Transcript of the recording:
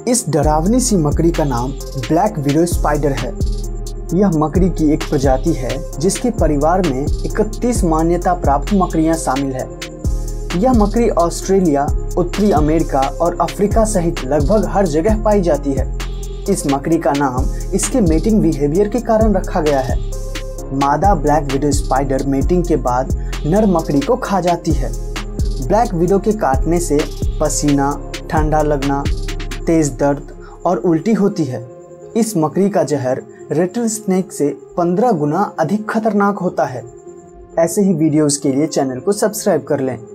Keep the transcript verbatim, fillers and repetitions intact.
इस डरावनी सी मकड़ी का नाम ब्लैक विडो स्पाइडर है। यह मकड़ी की एक प्रजाति है जिसके परिवार में इकतीस मान्यता प्राप्त मकड़ियां शामिल है। यह मकड़ी ऑस्ट्रेलिया, उत्तरी अमेरिका और अफ्रीका सहित लगभग हर जगह पाई जाती है। इस मकड़ी का नाम इसके मेटिंग बिहेवियर के कारण रखा गया है। मादा ब्लैक विडो स्पाइडर मेटिंग के बाद नर मकड़ी को खा जाती है। ब्लैक विडो के काटने से पसीना, ठंडा लगना, तेज दर्द और उल्टी होती है। इस मकड़ी का जहर रेटल स्नेक से पंद्रह गुना अधिक खतरनाक होता है। ऐसे ही वीडियोस के लिए चैनल को सब्सक्राइब कर लें।